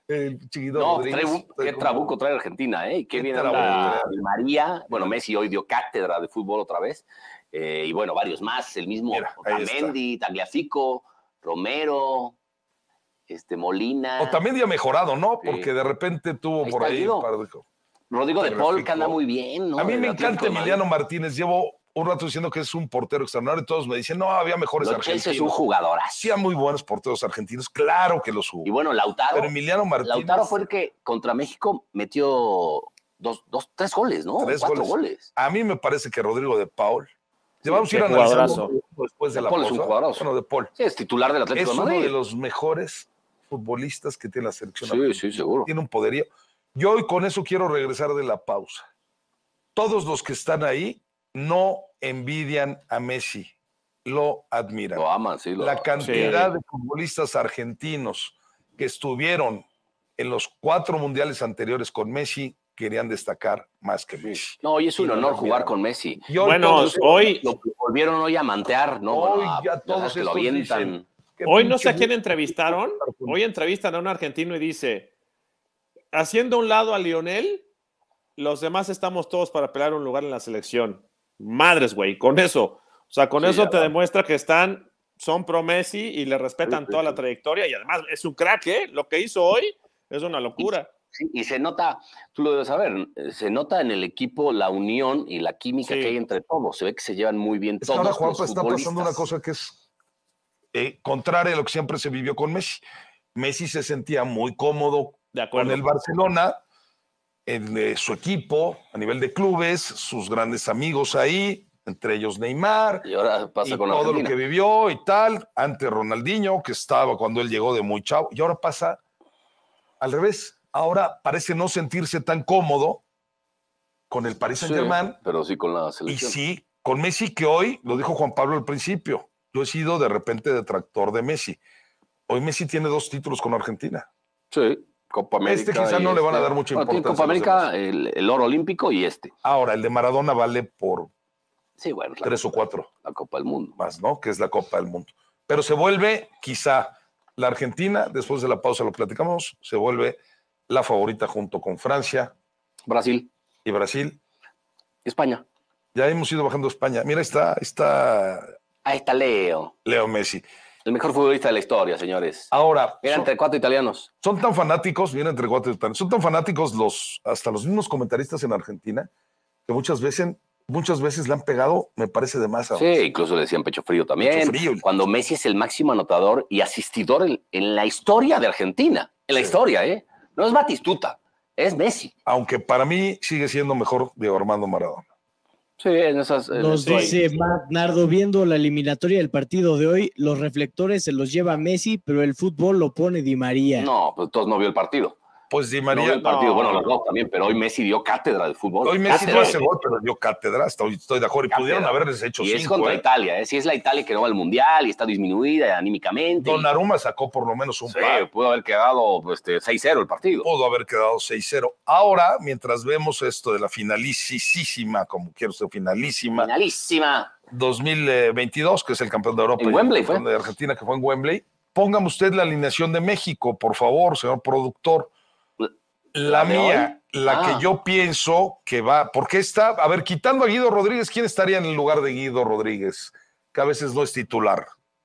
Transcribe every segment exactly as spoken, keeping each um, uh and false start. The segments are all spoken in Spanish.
El chiquito no, Rodríguez. trae, qué como... trabuco trae Argentina, ¿eh? Qué, qué bien anda María. Bueno, Messi hoy dio cátedra de fútbol otra vez. Eh, y bueno, varios más. El mismo Mira, Otamendi, Tagliafico, Romero, este, Molina. Otamendi ha mejorado, ¿no? Porque sí. de repente tuvo ahí por ahí un par de... Rodrigo de Paul, que anda muy bien, ¿no? A mí me encanta Emiliano Martínez. Llevo un rato diciendo que es un portero extraordinario y todos me dicen, no, había mejores Lo argentinos. Chelsea es un jugador. Sí, hay muy buenos porteros argentinos, claro que los hubo. Y bueno, Lautaro. Pero Emiliano Martínez. Lautaro fue el que contra México metió dos, dos tres goles, ¿no? Tres Cuatro goles. goles. A mí me parece que Rodrigo de Paul. Sí, vamos a ir analizando después de, de la Paul pausa. es un jugadorazo. Bueno, de Paul. Sí, es titular del Atlético es de Madrid. Es uno de los mejores futbolistas que tiene la selección. Sí, argentina. Sí, seguro. Tiene un poderío. Yo hoy con eso quiero regresar de la pausa. Todos los que están ahí no envidian a Messi, lo admiran. Lo aman, sí. Lo... La cantidad sí. de futbolistas argentinos que estuvieron en los cuatro mundiales anteriores con Messi querían destacar más que Messi. No, y es un y honor no jugar con Messi. Y hoy bueno, todos, hoy... Lo volvieron hoy a mantear, ¿no? Hoy bueno, ya todos que lo avientan. Hoy no sé a quién entrevistaron. Hoy entrevistan a un argentino y dice, haciendo a un lado a Lionel, los demás estamos todos para pelear un lugar en la selección. Madres, güey, con eso. O sea, con sí, eso te va. demuestra que están, son pro Messi y le respetan sí, sí, toda sí. la trayectoria y además es un crack, ¿eh? Lo que hizo hoy es una locura. Sí, y se nota, tú lo debes saber, se nota en el equipo la unión y la química sí. que hay entre todos. Se ve que se llevan muy bien es todos. Ahora, Juanpa, está pasando una cosa que es eh, contraria a lo que siempre se vivió con Messi. Messi se sentía muy cómodo con el Barcelona, en eh, su equipo, a nivel de clubes, sus grandes amigos ahí, entre ellos Neymar, y, ahora pasa y con todo Argentina. lo que vivió y tal, ante Ronaldinho, que estaba cuando él llegó de muy chavo, y ahora pasa al revés. Ahora parece no sentirse tan cómodo con el Paris Saint-Germain. Sí, pero sí con la selección. Y sí, con Messi, que hoy, lo dijo Juan Pablo al principio, yo he sido de repente detractor de Messi. Hoy Messi tiene dos títulos con Argentina. Sí, Copa América. Este quizá no este. le van a dar mucha bueno, importancia. Copa América, el, el oro olímpico y este. Ahora, el de Maradona vale por sí, bueno, tres o cuatro. La Copa del Mundo. Más, ¿no? Que es la Copa del Mundo. Pero se vuelve, quizá, la Argentina, después de la pausa lo platicamos, se vuelve la favorita junto con Francia. Brasil. Y Brasil. España. Ya hemos ido bajando a España. Mira, está, está... Ahí está Leo. Leo Messi. El mejor futbolista de la historia, señores. Ahora. Era entre cuatro italianos. Son tan fanáticos, viene entre cuatro italianos, son tan fanáticos los, hasta los mismos comentaristas en Argentina, que muchas veces, muchas veces le han pegado, me parece, de más. Sí, incluso le decían pecho frío también. Pecho frío. Cuando Messi es el máximo anotador y asistidor en, en la historia de Argentina. En la sí. historia, ¿eh? No es Batistuta, es Messi. Aunque para mí sigue siendo mejor Diego Armando Maradona. Sí, en esas. En Nos dice Nardo, viendo la eliminatoria del partido de hoy, los reflectores se los lleva Messi, pero el fútbol lo pone Di María. No, pues todos no vio el partido. Pues Di María. No vio el partido, no. bueno, los dos también, pero hoy Messi dio cátedra de fútbol. Hoy Messi cátedra. no hace gol, pero dio cátedra, estoy, estoy de acuerdo. Y cátedra. Pudieron haberles hecho y cinco. Y es contra ¿eh? Italia, ¿eh? Si es la Italia que no va al Mundial y está disminuida anímicamente. Donnarumma sacó por lo menos un sí, par. Pudo haber quedado pues, seis cero el partido. Pudo haber quedado seis cero. Ahora, mientras vemos esto de la finalísima, como quiero ser finalísima. Finalísima. dos mil veintidós, que es el campeón de Europa. En y Wembley el campeón fue. de Argentina, que fue en Wembley. Póngame usted la alineación de México, por favor, señor productor. La, la mía, hoy? la ah. que yo pienso que va, porque está, a ver, quitando a Guido Rodríguez, ¿quién estaría en el lugar de Guido Rodríguez? Que a veces no es titular.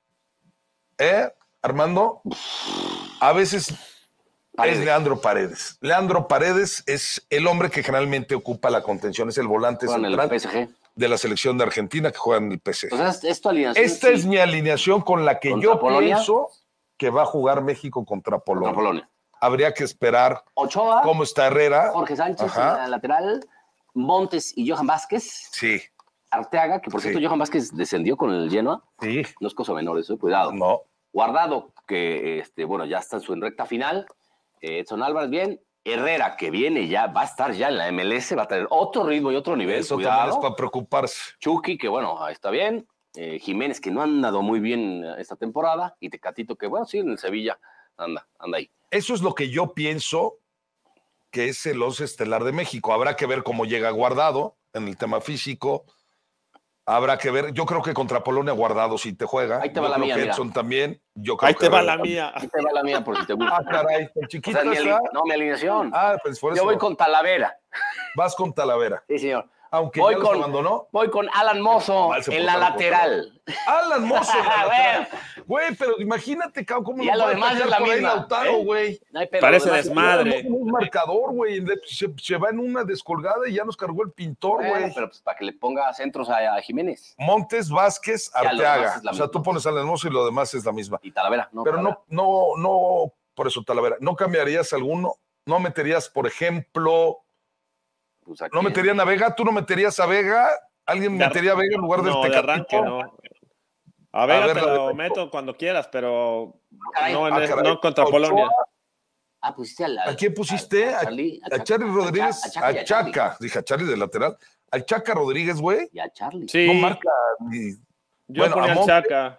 ¿Eh, Armando? A veces Paredes. Es Leandro Paredes. Leandro Paredes es el hombre que generalmente ocupa la contención, es el volante juega central en el P S G. De la selección de Argentina que juega en el P S G. O sea, ¿es tu alineación? Esta sí. es mi alineación con la que yo Polonia? pienso que va a jugar México contra Polonia. Contra Polonia. Habría que esperar Ochoa, cómo está Herrera. Jorge Sánchez Ajá. en la lateral, Montes y Johan Vázquez. Sí. Arteaga, que por cierto sí. Johan Vázquez descendió con el Genoa. Sí. No es cosa menor eso, cuidado. No. Guardado, que este, bueno, ya está en su recta final. Eh, Edson Álvarez, bien. Herrera, que viene ya, va a estar ya en la M L S, va a tener otro ritmo y otro nivel. Eso cuidado. también es para preocuparse. Chucky, que bueno, está bien. Eh, Jiménez, que no ha andado muy bien esta temporada. Y Tecatito, que bueno, sí, en el Sevilla anda, anda ahí. Eso es lo que yo pienso que es el once estelar de México. Habrá que ver cómo llega Guardado en el tema físico. Habrá que ver. Yo creo que contra Polonia Guardado si te juega. Ahí te va yo la creo mía, que mira. Edson también. Yo creo Ahí que te va Herrera la mía. Ahí te va la mía por si te gusta. Ah, caray, el O chiquito sea, mi ali- está. no, mi alineación. Ah, pues por eso. Yo voy con Talavera. Vas con Talavera. Sí, señor. Aunque Voy ya los con, abandonó. voy con Alan Mozo Mal se en la portaron lateral. Alan Mozo en la A lateral. Güey, pero imagínate, cabrón, cómo Ya nos lo va a demás atacar es la por ahí misma, Lautaro, ¿eh? güey. No hay pedo, Parece lo demás- desmadre. Es un marcador, güey. Se, se va en una descolgada y ya nos cargó el pintor, Bueno, güey. pero pues para que le ponga centros a, a Jiménez. Montes, Vázquez, Ya, lo demás Arteaga. es la O sea, misma. tú pones al Hermoso y lo demás es la misma. Y Talavera, ¿no? Pero Talavera. no, no, no, por eso Talavera, ¿no cambiarías alguno? ¿No meterías, por ejemplo, Pues aquí- no meterían a Vega? ¿Tú no meterías a Vega? ¿Alguien De- metería a Vega en lugar del No, de Tecatito? arranque no. A Vega A ver, te la lo de- meto cuando quieras, pero Caray. no, en Ah, es- caray. no contra Ochoa, Polonia. Ah, pusiste al, al- ¿A quién pusiste? A, A, Charlie, a Charlie Rodríguez, a Chaca y a a Charlie. Chaca. Dije a Charlie de lateral. Al Chaca Rodríguez, güey. Y a Charlie. Sí, No marca ni yo bueno, ponía a al Monte- Chaca.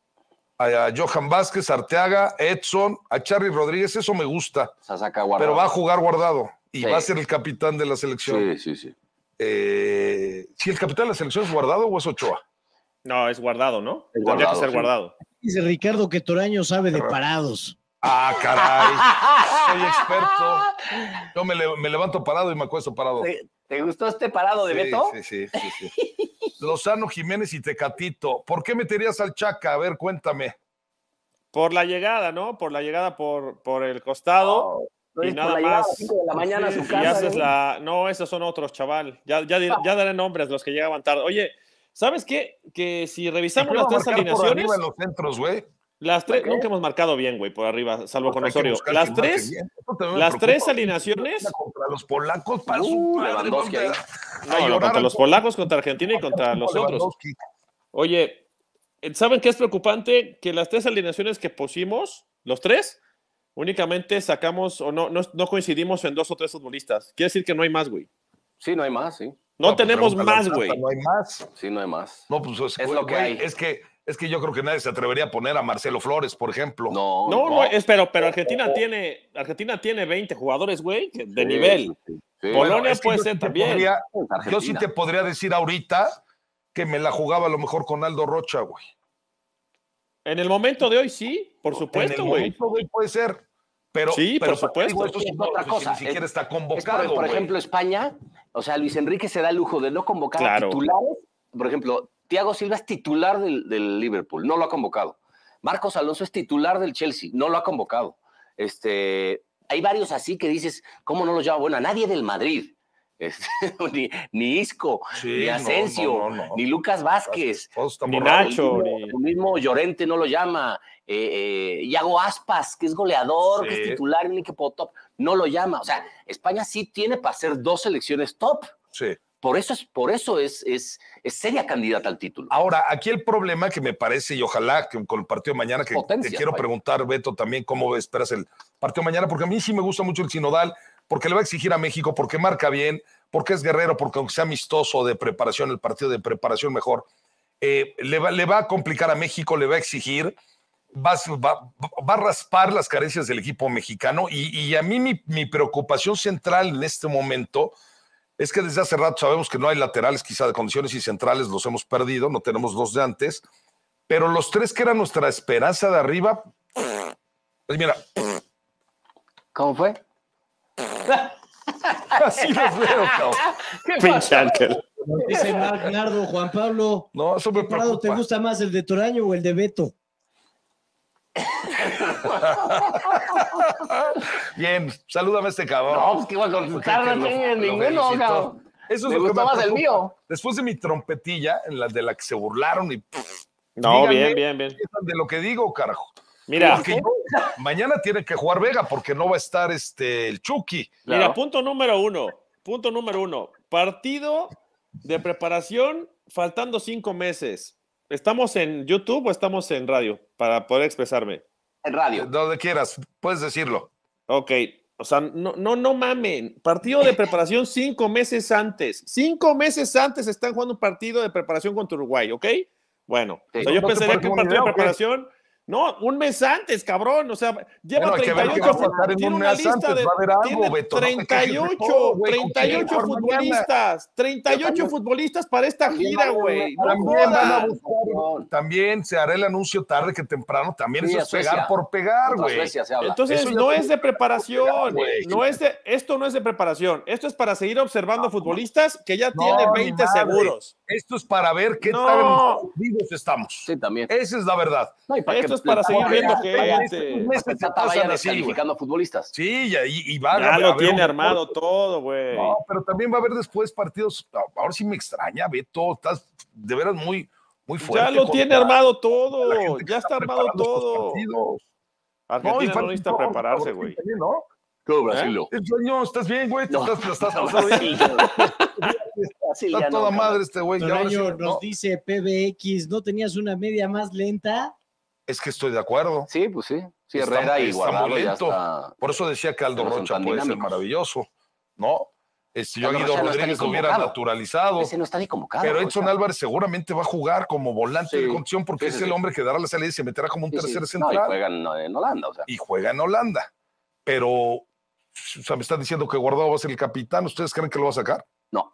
a Johan Vázquez, Arteaga, Edson, a Charlie Rodríguez. Eso me gusta. O sea, saca Guardado. Pero va a jugar Guardado y Sí. va a ser el capitán de la selección. Sí, sí, sí. Eh, si el capitán de la selección es Guardado o es Ochoa. No, es guardado, ¿no? Es Tendría Guardado, que ser sí. guardado. Dice Ricardo que Toraño sabe de parados. Ah, caray. Soy experto. Yo me, le- me levanto parado y me acuesto parado. ¿Te, te gustó este parado de Sí, Beto? Sí, sí, sí, sí. Lozano, Jiménez y Tecatito. ¿Por qué meterías al Chaca? A ver, cuéntame. Por la llegada, ¿no? Por la llegada por, por el costado. No y es por nada la llegada a más. las cinco de la mañana a su Y casa. haces ¿no? la. No, esos son otros, chaval. Ya, ya, dir- ya daré nombres los que llegaban tarde. Oye, ¿sabes qué? Que si revisamos ¿Qué las va a tres marcar por alineaciones, arriba en los centros, güey? las tres, ¿Qué? nunca hemos marcado bien, güey, por arriba, salvo con Hay que Osorio. buscar Las quien marque tres, bien. Eso también me las preocupa. tres alineaciones. Contra los polacos, para Uh, su madre, Lewandowski ¿no? ahí. A No, no, llorar contra al los pobre polacos, contra Argentina y contra los otros. Lewandowski. Oye, ¿saben qué es preocupante? Que las tres alineaciones que pusimos, los tres, únicamente sacamos o no, no, no coincidimos en dos o tres futbolistas. Quiere decir que no hay más, güey. Sí, no hay más, sí. No, No, pues, tenemos pregúntale más, al güey. Tata, No hay más. Sí, no hay más. No, pues es, Es güey, lo que hay. Es que, es que yo creo que nadie se atrevería a poner a Marcelo Flores, por ejemplo. No, No, no, es, pero, pero Argentina tiene Argentina tiene veinte jugadores, güey, que- de Sí, nivel. sí, sí. Polonia es que puede yo ser sí te también. podría- Es Argentina. yo sí te podría decir ahorita que me la jugaba a lo mejor con Aldo Rocha, güey. En el momento de hoy, sí, por supuesto, En el güey. momento de hoy puede ser. Pero, Sí, pero por supuesto. digo, esto sí, Es no, otra pues, cosa. Ni siquiera Es- está Es por, convocado. por güey. ejemplo, España, o sea, Luis Enrique se da el lujo de no convocar Claro. a titulares. Por ejemplo, Thiago Silva es titular del, del Liverpool, no lo ha convocado. Marcos Alonso es titular del Chelsea, no lo ha convocado. Este, hay varios así que dices, ¿cómo no los llama? Bueno, a nadie del Madrid. Este, ni, ni Isco, Sí, ni no, Asensio, no, no, no. ni Lucas Vázquez. Todos están Ni borrados. Nacho. El mismo, ni- el mismo Llorente no lo llama. Eh, eh, Iago Aspas, que es goleador, Sí. que es titular en el equipo top, no lo llama. O sea, España sí tiene para hacer dos selecciones top. Sí. Por eso es, por eso es, es, es seria candidata al título. Ahora, aquí el problema que me parece, y ojalá que con el partido de mañana, que Potencias, te quiero vaya. preguntar, Beto, también cómo esperas el partido de mañana, porque a mí sí me gusta mucho el sinodal, porque le va a exigir a México, porque marca bien, porque es guerrero, porque aunque sea amistoso de preparación, el partido de preparación mejor, eh, le, va, le va a complicar a México, le va a exigir, va, va, va a raspar las carencias del equipo mexicano, y, y a mí mi, mi preocupación central en este momento es que desde hace rato sabemos que no hay laterales quizá de condiciones y centrales, los hemos perdido, no tenemos dos de antes, pero los tres que eran nuestra esperanza de arriba, pues mira, ¿Cómo fue? así los veo, cabrón. Pinche Ángel. Dice Marc Nardo, Juan Pablo, No, eso me ¿qué parado te preocupa. gusta más, el de Toraño o el de Beto? Bien, salúdame a este cabrón. No, pues que iba a contestar, no Lo- tenía lo ninguno, felicito. cabrón. Eso es Me lo que gustó más el preocupa. mío. Después de mi trompetilla, en la de la que se burlaron y pff, No, díganme bien, bien, bien. de lo que digo, carajo. Mira, Porque yo- mañana tiene que jugar Vega porque no va a estar este, el Chucky. mira, Claro. punto número uno. Punto número uno. Partido de preparación faltando cinco meses. ¿Estamos en YouTube o estamos en radio? Para poder expresarme. En radio. Donde quieras, puedes decirlo. Ok. O sea, no, no, no mamen. Partido de preparación cinco meses antes. Cinco meses antes están jugando un partido de preparación contra Uruguay, ¿ok? Bueno, Sí. o sea, yo ¿No te pensaría parece que un buena partido de idea o qué? preparación No, un mes antes, cabrón. O sea, lleva Bueno, treinta y ocho futbolistas. Tiene una lista antes, de. va a haber algo, Tiene Beto, no treinta y ocho, todo, güey, treinta y ocho futbolistas. treinta y ocho futbolistas para esta gira, güey. No también van a jodas. buscar, también se hará el anuncio tarde que temprano. También Sí, eso es Suecia. pegar por pegar, Contra güey. Suecia se habla. Entonces, Eso ya no te- es de preparación. güey. No es de, esto no es de preparación. Esto es para seguir observando futbolistas que ya No, tienen ni veinte madre. seguros. Esto es para ver qué No. tan vivos estamos. Sí, también. Esa es la verdad. No, y Esto que- es para seguir para- viendo para- para- gente. meses para que se Tata vaya pasan así, güey. descalificando futbolistas. Sí, y, y, y van Ya a, lo a ver tiene un- armado todo, güey. No, pero también va a haber después partidos. Ahora sí me extraña, Beto. Estás de veras muy, muy fuerte. Ya lo contra tiene armado la todo. gente que Ya está armado preparando estos todo. partidos. Argentina No, y no, falta necesita todo, prepararse, Brasil güey. también, ¿no? Todo Brasil, no. El sueño, ¿estás bien, güey? ¿Te No. estás, te estás No, pasando bien? Brasil, no. Brasil Está ya toda no, madre este güey. ya ahora sí, Toraño ¿no? nos dice P B X, ¿no tenías una media más lenta? Es que estoy de acuerdo. Sí, pues sí. Sí, Está- Herrera y está Guardado muy ya lento. está. Por eso decía que Aldo Ya no son Rocha tan puede ser dinámicos. maravilloso, ¿no? Este, yo a Aldo Guido Rocha no está Rodríguez ni lo hubiera convocado. naturalizado. Ese no está ni convocado. Pero o Edson sea, Álvarez seguramente va a jugar como volante Sí, de contención porque sí, sí, es el sí. hombre que dará la salida y se meterá como un sí, sí. tercer No, central. y juegan no, en Holanda, o sea. y juega en Holanda. Pero, o sea, me están diciendo que Guardado va a ser el capitán. ¿Ustedes creen que lo va a sacar? No.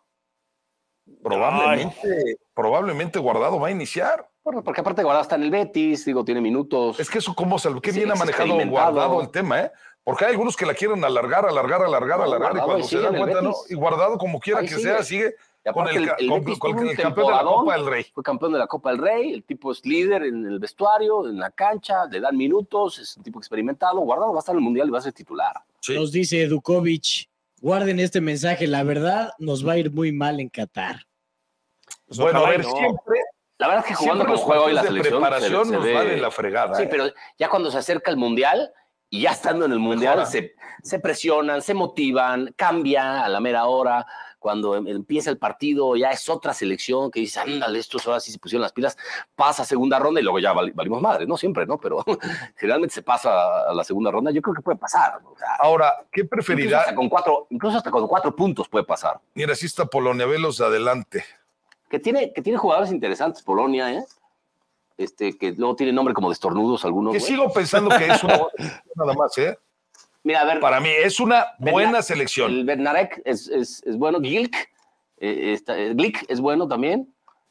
Probablemente, probablemente Guardado va a iniciar. Bueno, porque aparte Guardado está en el Betis, digo, tiene minutos. Es que eso, cómo se, qué Sí, bien ha es manejado experimentado. Guardado el tema, ¿eh? Porque hay algunos que la quieren alargar, alargar, alargar, No, alargar, y Guardado cuando ahí se sigue dan en el cuenta, no. Betis. Y Guardado, como quiera Ahí que sigue. sea, sigue Y con aparte el, el- ca- el con- Betis con tuvo el un campeón de la temporadón. Copa del Rey. Fue campeón de la Copa del Rey, el tipo es líder en el vestuario, en la cancha, le dan minutos, es un tipo experimentado. Guardado va a estar en el Mundial y va a ser titular. Sí. Nos dice Dukovic, guarden este mensaje, la verdad nos va a ir muy mal en Qatar. Pues Bueno, a ojalá y ver, no. siempre, La verdad es que jugando siempre como los juega hoy la partidos de selección preparación se- se nos ve- van en la fregada. Sí, ¿eh? pero ya cuando se acerca el Mundial y ya estando en el Mundial Mejora. se, se presionan, se motivan, cambia a la mera hora. Cuando em- empieza el partido ya es otra selección que dice, ándale, estos ahora sí se pusieron las pilas, pasa a segunda ronda y luego ya val- valimos madre, no siempre, ¿no? Pero generalmente se pasa a la segunda ronda, yo creo que puede pasar. O sea, Ahora, ¿qué incluso, preferirá? hasta con cuatro, incluso hasta con cuatro puntos puede pasar. Mira, si está Polonia, velos adelante. Que tiene, que tiene jugadores interesantes, Polonia, ¿eh? Este, que luego tiene nombre como de estornudos algunos. Que güey. sigo pensando que es una buena selección nada más, ¿eh? Mira, a ver, Para mí es una buena Berna- selección. el Bernarek es, es, es bueno, Gilk, eh, está- eh, Glick es bueno también.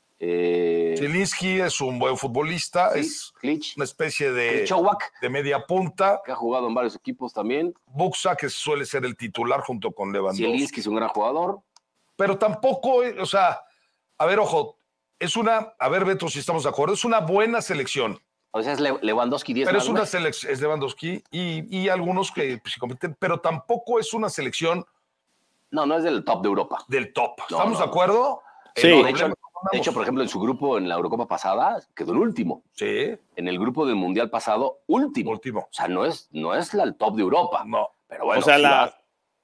Eh, Zielinski es un buen futbolista, sí, es Klich, una especie de, Krejciołak, de media punta. que ha jugado en varios equipos también. Buxa, que suele ser el titular junto con Lewandowski. Zielinski es un gran jugador. Pero tampoco, eh, o sea, a ver, ojo, es una, a ver, Beto, si estamos de acuerdo, es una buena selección. O sea, es Le- Lewandowski diez Pero es más, una güey. selección, es Lewandowski y, y algunos que pues, sí compiten, pero tampoco es una selección No, no es del top de Europa. del top. No, ¿Estamos no, de no. acuerdo? Sí. El De problema hecho, que de ponemos- hecho, por ejemplo, en su grupo en la Eurocopa pasada quedó en último. Sí, En el grupo del Mundial pasado, último. último. O sea, no es, no es la, el top de Europa. No. Pero bueno, o sea, si la, vas-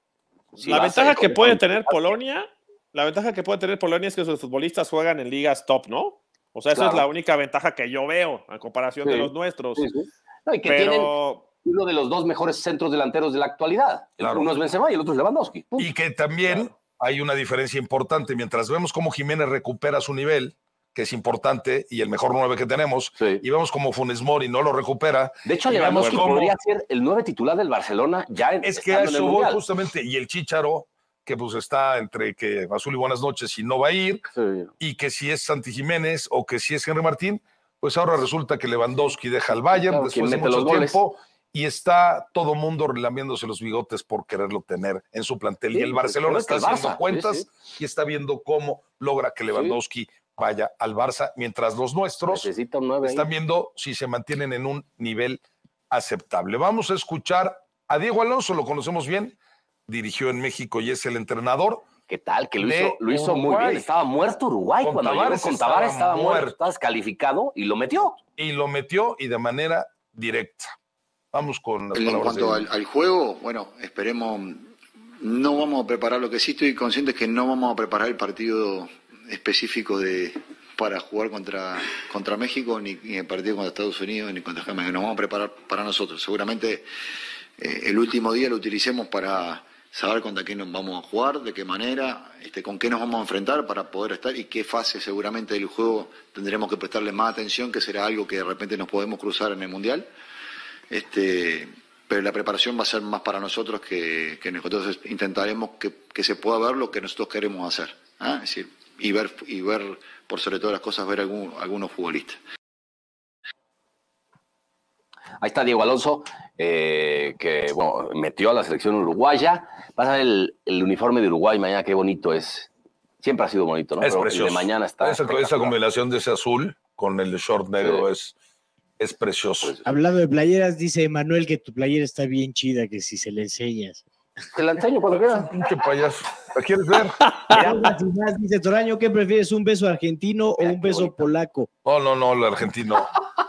si la vas ventaja ahí que con- puede tener Polonia, la ventaja que puede tener Polonia es que sus futbolistas juegan en ligas top, ¿no? O sea, esa Claro. es la única ventaja que yo veo a comparación de Sí. los nuestros. Sí, sí. No, y que tienen Pero uno de los dos mejores centros delanteros de la actualidad. El Claro. Uno es Benzema y el otro es Lewandowski. Punto. Y que también hay una diferencia importante. Mientras vemos cómo Jiménez recupera su nivel, que es importante, y el mejor nueve que tenemos, Sí. y vemos como Funes Mori no lo recupera. De hecho, y vemos Lewandowski cómo- podría ser el nueve titular del Barcelona ya en, Es que a estando en el eso voy Mundial. justamente. Y el Chícharo, que pues está entre que azul y buenas noches y no va a ir, Sí. y que si es Santi Jiménez o que si es Henry Martín, pues ahora resulta que Lewandowski deja al Bayern Claro, después quien de mete mucho los goles. tiempo y está todo mundo relamiéndose los bigotes por quererlo tener en su plantel. Sí, y el Barcelona pues, está es que el haciendo Barça, cuentas sí, y está viendo cómo logra que Lewandowski vaya al Barça, mientras los nuestros Necesita un nueve ahí. están viendo si se mantienen en un nivel aceptable. Vamos a escuchar a Diego Alonso, lo conocemos bien, dirigió en México y es el entrenador. ¿Qué tal? Que lo de hizo, lo hizo muy Uruguay. bien. Estaba muerto Uruguay Con cuando Tavares llegó con estaba Tavares. Estaba muerto, muerto. estaba descalificado y lo metió. Y lo metió y de manera directa. Vamos con las En palabras cuanto de- al, al juego, bueno, esperemos, no vamos a preparar lo que sí estoy consciente es que no vamos a preparar el partido específico de para jugar contra, contra México, ni, ni el partido contra Estados Unidos, ni contra Jamaica, nos vamos a preparar para nosotros. Seguramente eh, el último día lo utilicemos para, saber contra quién nos vamos a jugar, de qué manera, este, con qué nos vamos a enfrentar para poder estar y qué fase seguramente del juego tendremos que prestarle más atención, que será algo que de repente nos podemos cruzar en el Mundial. Este, pero la preparación va a ser más para nosotros que, que nosotros intentaremos que, que se pueda ver lo que nosotros queremos hacer, ¿eh? Es decir, y ver, y ver por sobre todas las cosas, ver algún, algunos futbolistas. Ahí está Diego Alonso, eh, que bueno, metió a la selección uruguaya. Vas a ver el, el uniforme de Uruguay mañana, qué bonito es. Siempre ha sido bonito, ¿no? Es Pero precioso. el de mañana está. Esa, esa combinación de ese azul con el de short negro Sí. es, es precioso. Hablando de playeras, dice Manuel que tu playera está bien chida, que si se le enseñas. Te la enseño cuando quieras. Pinche payaso. ¿La quieres ver? Dice Toraño, ¿qué prefieres, un beso argentino o un beso polaco? No, no, no, el argentino.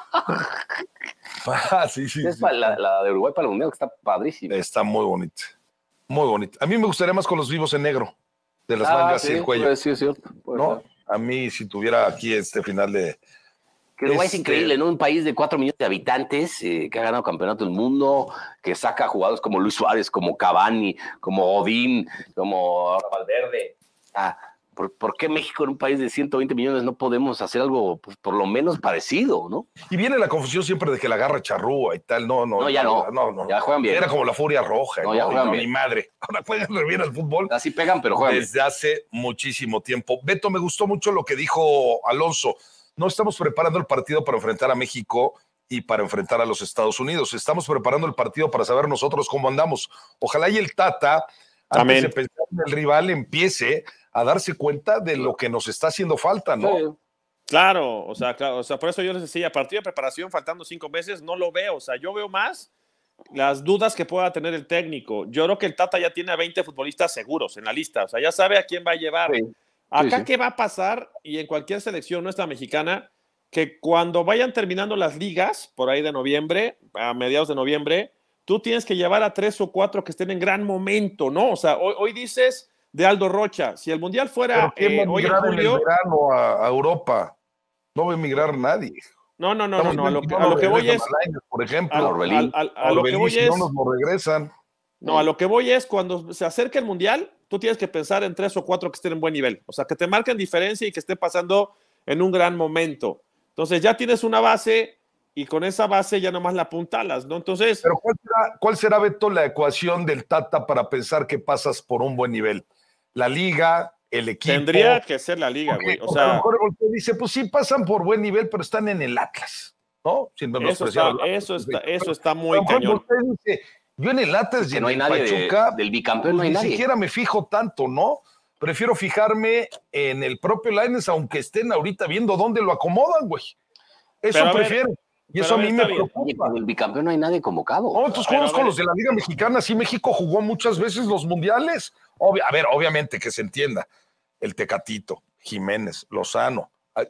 Ah, sí, sí, Es sí. para la, la de Uruguay para el Mundial, que está padrísima. Está muy bonita. Muy bonita. A mí me gustaría más con los vivos en negro, de las Ah, mangas sí, y el cuello. pues, sí, es cierto. Puede ¿No? ser. A mí, si tuviera aquí este final de. Que Uruguay es Este- increíble, ¿no? Un país de cuatro millones de habitantes eh, que ha ganado campeonato del mundo, que saca jugadores como Luis Suárez, como Cavani, como Godín, como ahora Valverde. Ah, ¿por, por qué México en un país de ciento veinte millones no podemos hacer algo pues, por lo menos parecido, no? Y viene la confusión siempre de que la agarra charrúa y tal. No, no. No, ya no. no, no. Ya juegan bien. Era como la furia roja. No, No, ya Y juegan no, bien. ni madre. Ahora juegan re bien al fútbol. Así pegan, pero juegan bien. Desde hace muchísimo tiempo. Beto, me gustó mucho lo que dijo Alonso. No estamos preparando el partido para enfrentar a México y para enfrentar a los Estados Unidos. Estamos preparando el partido para saber nosotros cómo andamos. Ojalá y el Tata, antes Amén. de pensar en el rival, empiece a darse cuenta de lo que nos está haciendo falta, ¿no? Sí. Claro, o sea, claro, o sea, por eso yo les decía, partido de preparación faltando cinco meses, no lo veo, o sea, yo veo más las dudas que pueda tener el técnico. Yo creo que el Tata ya tiene a veinte futbolistas seguros en la lista, o sea, ya sabe a quién va a llevar. Sí. Acá, sí. ¿qué va a pasar? Y en cualquier selección nuestra mexicana, que cuando vayan terminando las ligas, por ahí de noviembre, a mediados de noviembre, tú tienes que llevar a tres o cuatro que estén en gran momento, ¿no? O sea, hoy, hoy dices de Aldo Rocha, si el Mundial fuera ¿Pero quién va eh, a hoy en migrar en julio... el verano a, a Europa? No va a emigrar nadie. No, no, no, no, Estamos no, a lo viendo que, no a lo nos que voy regresan es... a Lainez, por ejemplo. A, Orbelín. a- a- a lo que Orbelín, voy si es... no nos lo regresan. No, a lo que voy es cuando se acerque el Mundial, tú tienes que pensar en tres o cuatro que estén en buen nivel. O sea, que te marquen diferencia y que esté pasando en un gran momento. Entonces ya tienes una base y con esa base ya nomás la apuntalas, ¿no? Entonces, Pero ¿cuál será, cuál será, Beto, la ecuación del Tata para pensar que pasas por un buen nivel? La liga, el equipo. tendría que ser la liga, Porque, güey. O porque a lo sea, mejor voltea y dice, pues sí pasan por buen nivel, pero están en el Atlas, ¿no? Sin eso menospreciar está, al Atlas. eso está, eso está A muy lo mejor cañón. voltea y dice, yo en el Atlas y Que en no hay el nadie de- Pachuca, del bicampeón, pues no hay ni nadie. siquiera me fijo tanto, ¿no? Prefiero fijarme en el propio Lainez, aunque estén ahorita viendo dónde lo acomodan, güey. Eso Pero a ver, prefiero. Y pero eso a a ver, mí me está bien. Oye, preocupa. con el bicampeón no hay nadie convocado. No, estos Pero, juegos a con ver. los de la Liga Mexicana, sí, México jugó muchas veces los mundiales. Obvia- a ver, obviamente que se entienda. El Tecatito, Jiménez, Lozano, ay,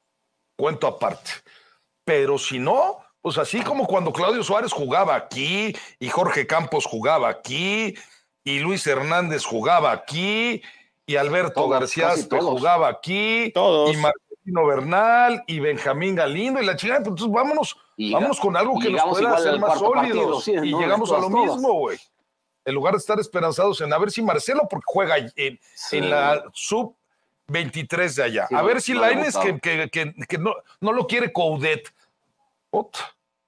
cuento aparte. Pero si no, pues así como cuando Claudio Suárez jugaba aquí, y Jorge Campos jugaba aquí, y Luis Hernández jugaba aquí, y Alberto Todos, García casi Aspe todos. jugaba aquí, Todos. y Marcelino Bernal, y Benjamín Galindo, y la chingada, pues entonces vámonos. Y Vámonos con algo y que nos llegamos pueda igual hacer al más cuarto partido, sólidos. sí, y no, llegamos a todas, lo todas. mismo, güey. En lugar de estar esperanzados en a ver si Marcelo, porque juega en, Sí. en la sub veintitrés de allá. Sí, a no, ver si no le ha Lainez, que, gustado. que, que, que no, no lo quiere Coudet. Puta.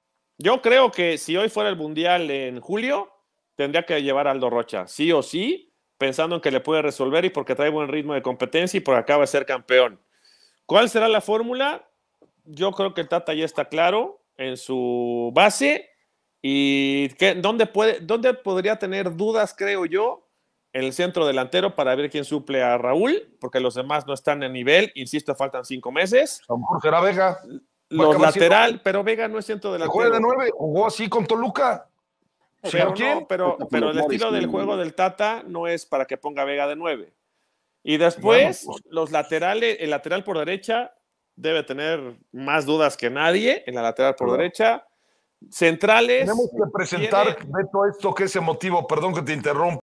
Yo creo que si hoy fuera el Mundial en julio, tendría que llevar a Aldo Rocha, sí o sí, pensando en que le puede resolver y porque trae buen ritmo de competencia y porque acaba de ser campeón. ¿Cuál será la fórmula? Yo creo que el Tata ya está claro en su base y que, ¿dónde, puede, dónde podría tener dudas, creo yo, en el centro delantero para ver quién suple a Raúl, porque los demás no están en nivel, insisto, faltan cinco meses. A lo mejor será Vega. Los acabar siendo- lateral, pero Vega no es centro Que juega delantero. de nueve, jugó así con Toluca. Pero, ¿Señor no, quién? pero, Con pero los el estilo Morris, del sí. juego del Tata no es para que ponga Vega de nueve. Y después, Bueno, pues. los laterales, el lateral por derecha debe tener más dudas que nadie en la lateral por Claro. derecha. Centrales. Tenemos que presentar, tiene- Beto, esto que es emotivo, perdón que te interrumpa.